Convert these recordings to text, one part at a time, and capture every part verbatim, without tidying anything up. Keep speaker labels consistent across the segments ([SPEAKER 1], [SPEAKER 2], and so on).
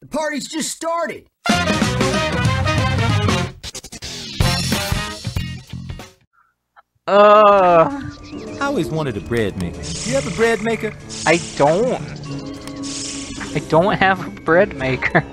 [SPEAKER 1] The party's just started.
[SPEAKER 2] Uh,
[SPEAKER 3] I always wanted a bread maker. You have a bread maker?
[SPEAKER 2] I don't. I don't have a bread maker.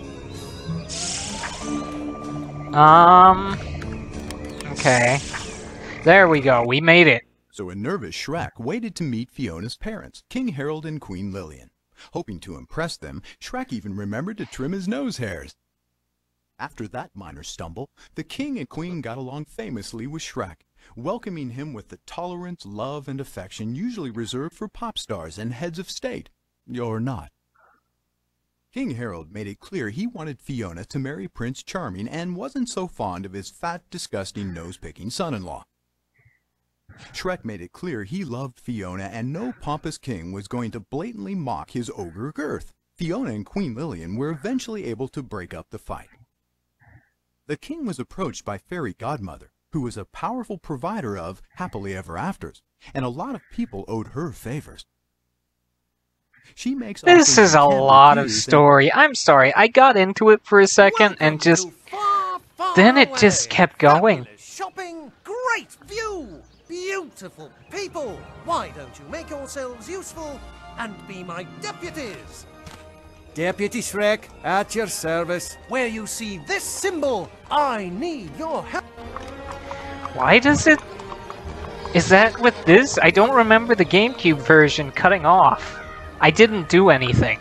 [SPEAKER 2] Um. Okay. There we go. We made it.
[SPEAKER 4] So a nervous Shrek waited to meet Fiona's parents, King Harold and Queen Lillian. Hoping to impress them, Shrek even remembered to trim his nose hairs. After that minor stumble, the king and queen got along famously with Shrek, welcoming him with the tolerance, love, and affection usually reserved for pop stars and heads of state, or not. King Harold made it clear he wanted Fiona to marry Prince Charming and wasn't so fond of his fat, disgusting, nose-picking son-in-law. Shrek made it clear he loved Fiona and no pompous king was going to blatantly mock his ogre girth. Fiona and Queen Lillian were eventually able to break up the fight. The king was approached by Fairy Godmother, who was a powerful provider of happily ever afters, and a lot of people owed her favors. She makes
[SPEAKER 2] This is a lot of story. I'm sorry, I got into it for a second and just...
[SPEAKER 5] Far, far
[SPEAKER 2] then it
[SPEAKER 5] away.
[SPEAKER 2] just kept going.
[SPEAKER 5] Fabulous shopping, great view, beautiful people. Why don't you make yourselves useful and be my deputies?
[SPEAKER 6] Deputy Shrek, at your service.
[SPEAKER 5] Where you see this symbol, I need your help.
[SPEAKER 2] Why does it... Is that with this? I don't remember the GameCube version cutting off. I didn't do anything.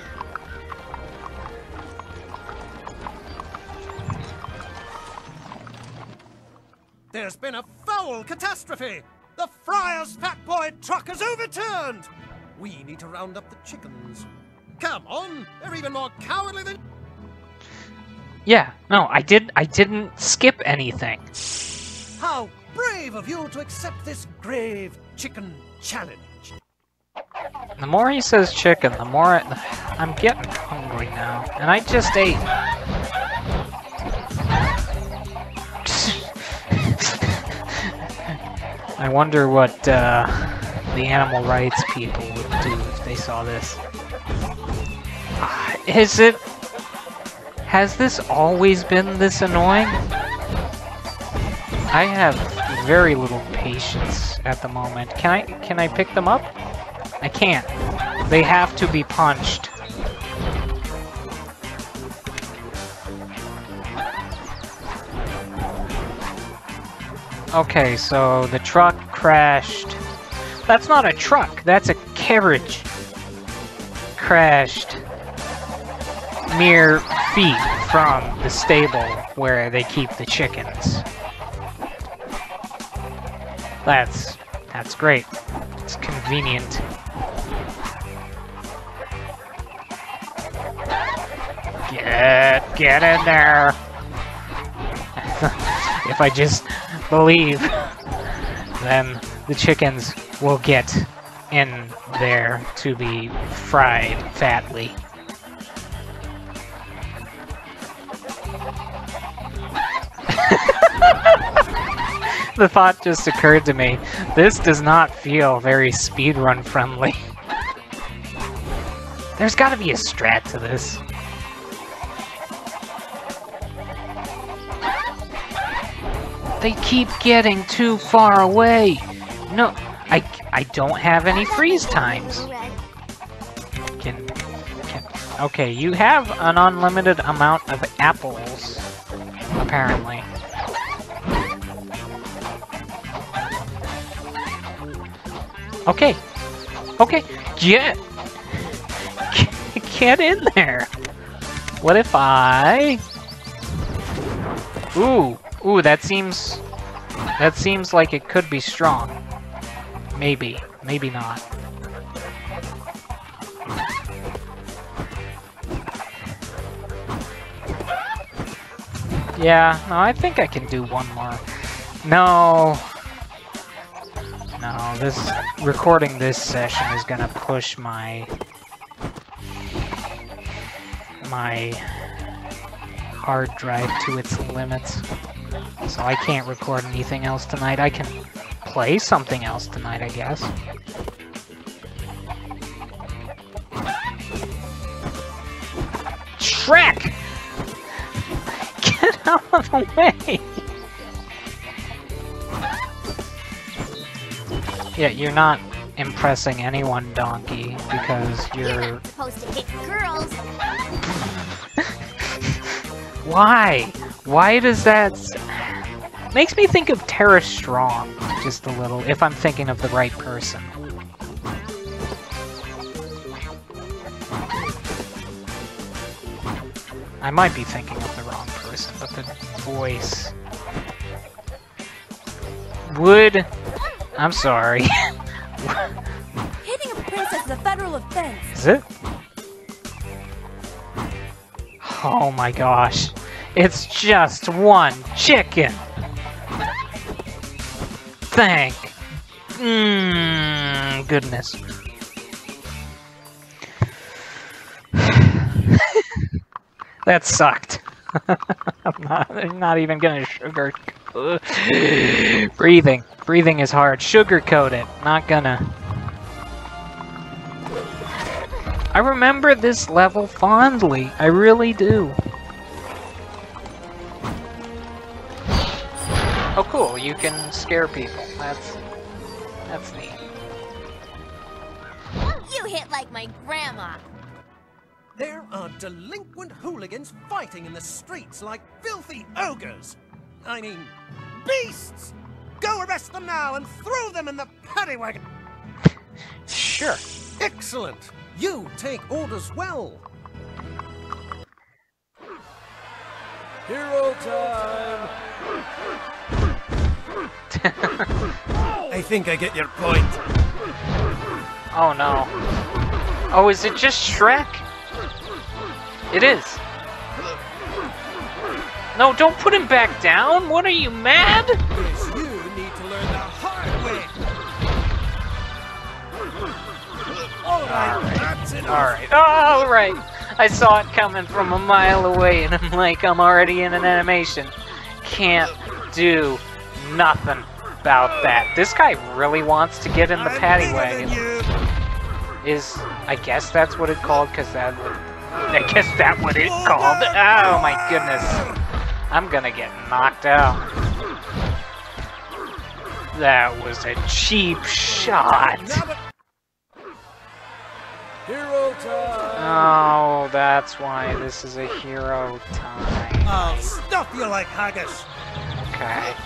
[SPEAKER 5] There's been a foul catastrophe. The Friar's Fat Boy truck is overturned. We need to round up the chickens. Come on, they're even more cowardly than...
[SPEAKER 2] Yeah, no, I did. I didn't skip anything.
[SPEAKER 5] How brave of you to accept this grave chicken challenge.
[SPEAKER 2] The more he says chicken, the more I, I'm getting hungry now, and I just ate. I wonder what uh, the animal rights people would do if they saw this. Uh, is it? Has this always been this annoying? I have very little patience at the moment. Can I? Can I pick them up? I can't. They have to be punched. Okay, so the truck crashed. That's not a truck, that's a carriage. Crashed mere feet from the stable where they keep the chickens. That's that's great. It's convenient. Get get in there. If I just believe, then the chickens will get in there to be fried fatly. The thought just occurred to me, this does not feel very speedrun friendly. There's gotta be a strat to this. They keep getting too far away. No, I, I don't have any freeze times. Can, can, okay, you have an unlimited amount of apples, apparently. Okay, okay, get, get in there. What if I... Ooh. Ooh, that seems... That seems like it could be strong. Maybe. Maybe not. Yeah, no, I think I can do one more. No. No, this... Recording this session is gonna push my... My... hard drive to its limits. So I can't record anything else tonight. I can play something else tonight, I guess. Shrek! Get out of the way! Yeah, you're not impressing anyone, Donkey, because
[SPEAKER 1] You're
[SPEAKER 2] you're...
[SPEAKER 1] not supposed to hit girls.
[SPEAKER 2] Why? Why does that... s- Makes me think of Tara Strong, just a little, if I'm thinking of the right person. I might be thinking of the wrong person, but the voice... Would... I'm sorry.
[SPEAKER 1] Hitting a princess is a federal offense.
[SPEAKER 2] Is it? Oh my gosh. It's just one chicken! Thank... Mmm... goodness. That sucked. I'm not, I'm not even gonna sugar... Breathing. Breathing is hard. Sugarcoat it. Not gonna. I remember this level fondly. I really do. Oh cool, you can scare people. That's... That's neat.
[SPEAKER 1] You hit like my grandma.
[SPEAKER 5] There are delinquent hooligans fighting in the streets like filthy ogres. I mean, beasts! Go arrest them now and throw them in the paddy wagon.
[SPEAKER 2] Sure.
[SPEAKER 5] Excellent! You take orders well.
[SPEAKER 6] Hero time!
[SPEAKER 5] I think I get your point.
[SPEAKER 2] Oh no. Oh, is it just Shrek? It is. No, don't put him back down! What are you, mad?
[SPEAKER 5] Yes, you need to learn the hard way. Alright, that's enough.
[SPEAKER 2] Alright, alright! I saw it coming from a mile away and I'm like, I'm already in an animation. Can't do nothing about that. This guy really wants to get in the
[SPEAKER 5] I'm
[SPEAKER 2] paddy
[SPEAKER 5] bigger
[SPEAKER 2] wagon.
[SPEAKER 5] than you.
[SPEAKER 2] Is, I guess that's what it called, because that would... I guess that what it called. Oh my goodness. I'm gonna get knocked out. That was a cheap shot.
[SPEAKER 5] Now that-
[SPEAKER 6] Hero time!
[SPEAKER 2] Oh, that's why this is a hero time.
[SPEAKER 5] I'll stuff you like haggis.
[SPEAKER 2] Okay.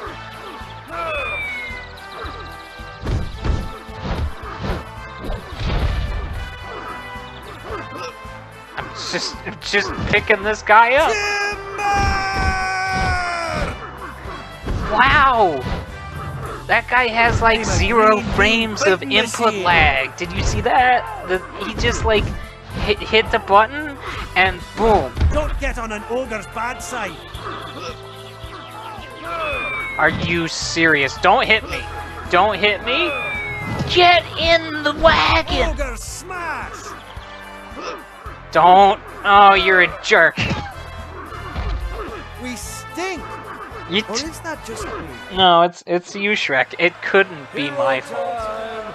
[SPEAKER 2] I'm just, just picking this guy up.
[SPEAKER 5] Timber!
[SPEAKER 2] Wow! That guy has like
[SPEAKER 5] I'm a
[SPEAKER 2] zero
[SPEAKER 5] green
[SPEAKER 2] frames of
[SPEAKER 5] button
[SPEAKER 2] input
[SPEAKER 5] machine.
[SPEAKER 2] lag. Did you see that? The, he just like hit, hit the button and boom.
[SPEAKER 5] Don't get on an ogre's bad side.
[SPEAKER 2] Are you serious? Don't hit me. Don't hit me. Get in the wagon.
[SPEAKER 5] Ogre smash!
[SPEAKER 2] Don't. Oh, you're a jerk.
[SPEAKER 5] We stink!
[SPEAKER 2] You
[SPEAKER 5] Or
[SPEAKER 2] t
[SPEAKER 5] is that just me?
[SPEAKER 2] no, it's it's you, Shrek. It couldn't be
[SPEAKER 6] Hero
[SPEAKER 2] my fault.
[SPEAKER 6] time!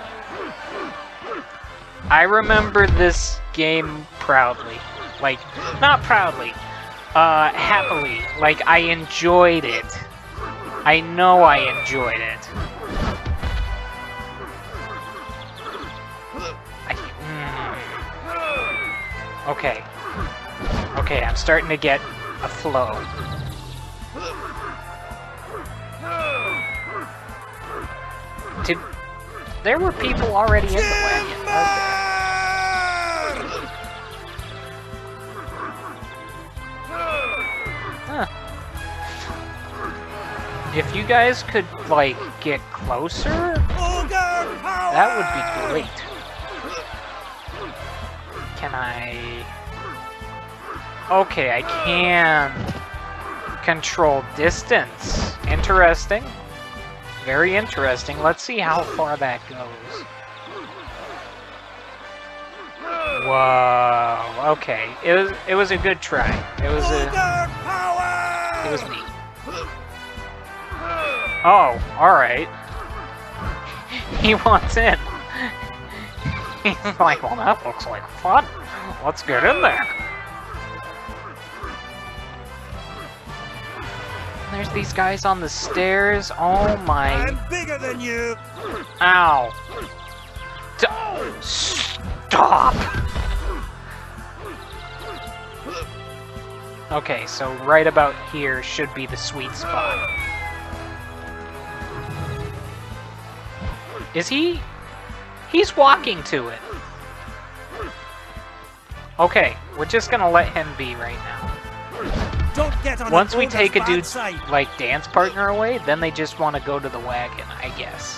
[SPEAKER 2] I remember this game proudly. Like, not proudly. Uh, happily. Like, I enjoyed it. I know I enjoyed it. I, mm. Okay. Okay, I'm starting to get a flow. Did, there were people already in the wagon. Okay. Huh. If you guys could, like, get closer,
[SPEAKER 5] Ogre power!
[SPEAKER 2] that would be great. Can I... Okay, I can control distance. Interesting. Very interesting. Let's see how far that goes. Whoa. Okay. It was it was a good try. It was a
[SPEAKER 5] Ogre power!
[SPEAKER 2] it was neat. Oh, alright. He wants in. He's like, well, that looks like fun. Let's get in there. there's these guys on the stairs. Oh my.
[SPEAKER 5] I'm bigger than you.
[SPEAKER 2] Ow. D Stop. Okay, so right about here should be the sweet spot. Is he? He's walking to it. Okay, we're just gonna let him be right now.
[SPEAKER 5] Don't get on
[SPEAKER 2] Once
[SPEAKER 5] an
[SPEAKER 2] we
[SPEAKER 5] ogre's
[SPEAKER 2] take a
[SPEAKER 5] bad
[SPEAKER 2] dude's,
[SPEAKER 5] side.
[SPEAKER 2] like, dance partner away, then they just want to go to the wagon, I guess.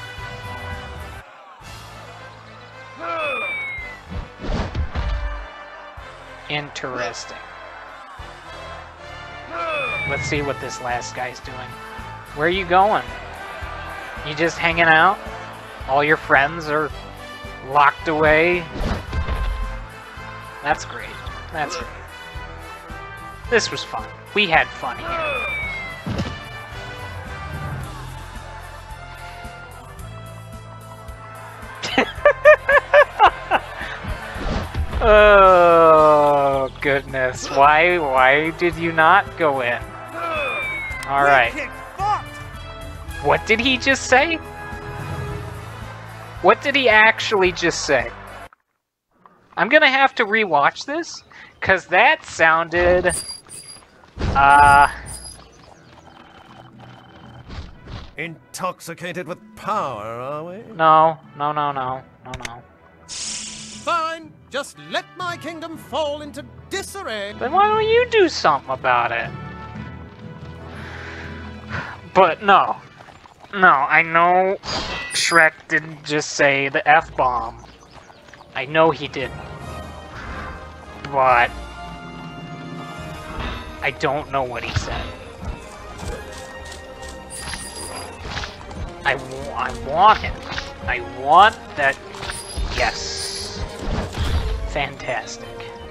[SPEAKER 2] Interesting. Let's see what this last guy's doing. Where are you going? You just hanging out? All your friends are locked away? That's great. That's great. This was fun. We had fun here. Oh goodness! Why? Why did you not go in? All right.
[SPEAKER 5] Kick fucked.
[SPEAKER 2] What did he just say? What did he actually just say? I'm gonna have to rewatch this, cause that sounded, uh,
[SPEAKER 5] Intoxicated with power, are we?
[SPEAKER 2] no, no, no, no, no, no.
[SPEAKER 5] Fine. Just let my kingdom fall into disarray.
[SPEAKER 2] Then why don't you do something about it? But no, no, I know Shrek didn't just say the F-bomb. I know he didn't. But I don't know what he said. I, w I want it. I want that. Yes. Fantastic.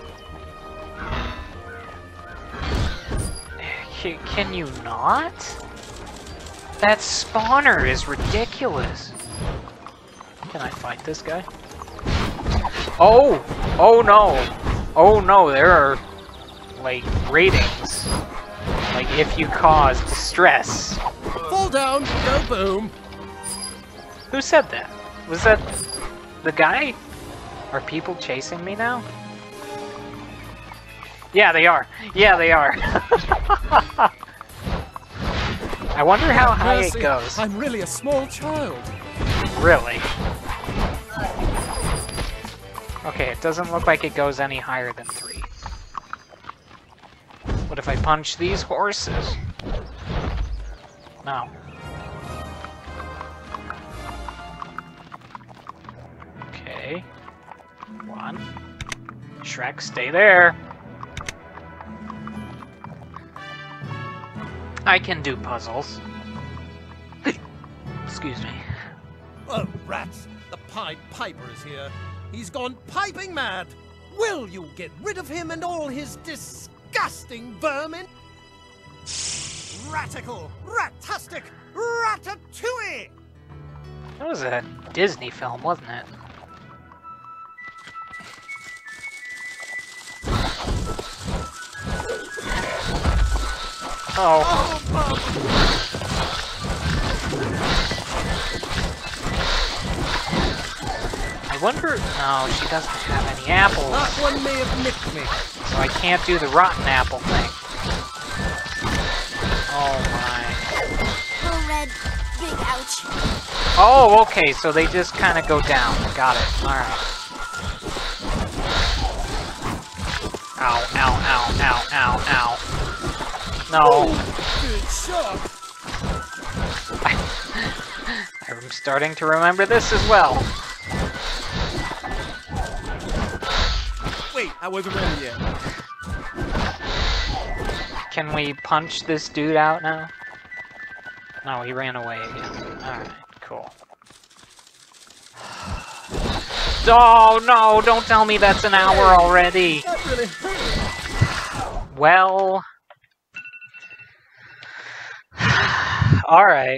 [SPEAKER 2] C can you not? That spawner is ridiculous. Can I fight this guy? Oh! Oh no! Oh no, there are, like, ratings. Like, if you cause distress.
[SPEAKER 5] Fall down, go boom.
[SPEAKER 2] Who said that? Was that the guy? Are people chasing me now? Yeah, they are. Yeah, they are. I wonder how high it
[SPEAKER 6] Mercy,
[SPEAKER 2] goes.
[SPEAKER 6] I'm really a small child.
[SPEAKER 2] Really? Okay, it doesn't look like it goes any higher than three. What if I punch these horses? No. Okay. One. Shrek, stay there. I can do puzzles. Excuse me.
[SPEAKER 5] Oh, rats! The Pied Piper is here. He's gone piping mad. Will you get rid of him and all his disgusting vermin? Ratical, ratastic, ratatouille!
[SPEAKER 2] That was a Disney film, wasn't it? Oh. I wonder... No, she doesn't have any apples.
[SPEAKER 5] That one may have nicked me.
[SPEAKER 2] So I can't do the rotten apple thing. Oh my.
[SPEAKER 1] Little red, big ouch.
[SPEAKER 2] Oh, okay, so they just kind of go down. Got it. Alright. Ow, ow, ow, ow, ow, ow. No.
[SPEAKER 5] Good shot.
[SPEAKER 2] I'm starting to remember this as well.
[SPEAKER 6] Wait, I wasn't ready yet.
[SPEAKER 2] Can we punch this dude out now? No, he ran away again. Alright, cool. Oh no, don't tell me that's an hour already!
[SPEAKER 5] That really hurt.
[SPEAKER 2] Well... Alright.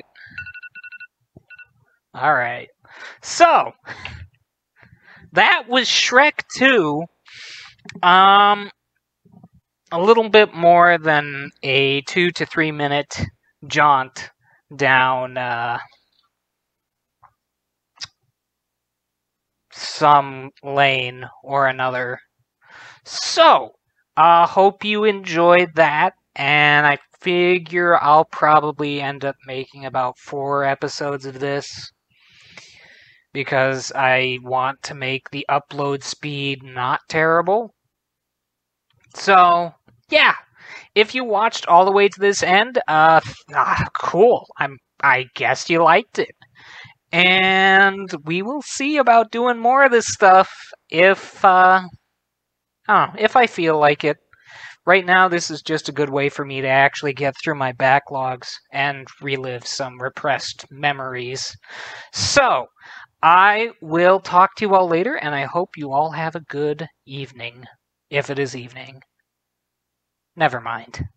[SPEAKER 2] Alright. So, that was Shrek two. Um, a little bit more than a two to three minute jaunt down uh, some lane or another. So, I uh, hope you enjoyed that, and I figure I'll probably end up making about four episodes of this, because I want to make the upload speed not terrible. So, yeah, if you watched all the way to this end, uh, ah, cool, I'm, I guess you liked it. And we will see about doing more of this stuff if, uh, I don't know, if I feel like it. Right now, this is just a good way for me to actually get through my backlogs and relive some repressed memories. So, I will talk to you all later, and I hope you all have a good evening. If it is evening. Never mind.